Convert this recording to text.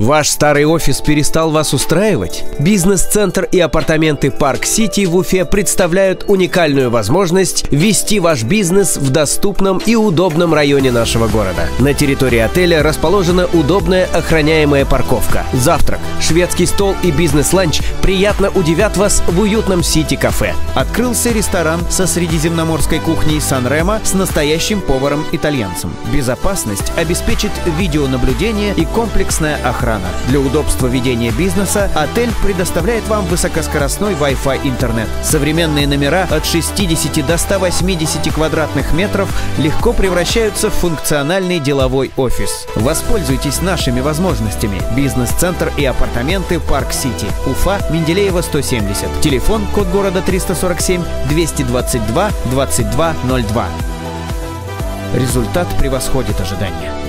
Ваш старый офис перестал вас устраивать? Бизнес-центр и апартаменты Парк Сити в Уфе представляют уникальную возможность вести ваш бизнес в доступном и удобном районе нашего города. На территории отеля расположена удобная охраняемая парковка. Завтрак, шведский стол и бизнес-ланч приятно удивят вас в уютном Сити-кафе. Открылся ресторан со средиземноморской кухней Сан-Ремо с настоящим поваром-итальянцем. Безопасность обеспечит видеонаблюдение и комплексная охрана. Для удобства ведения бизнеса отель предоставляет вам высокоскоростной Wi-Fi интернет. Современные номера от 60 до 180 квадратных метров легко превращаются в функциональный деловой офис. Воспользуйтесь нашими возможностями. Бизнес-центр и апартаменты Парк Сити. Уфа, Менделеева, 170. Телефон, код города 347 222 2202. Результат превосходит ожидания.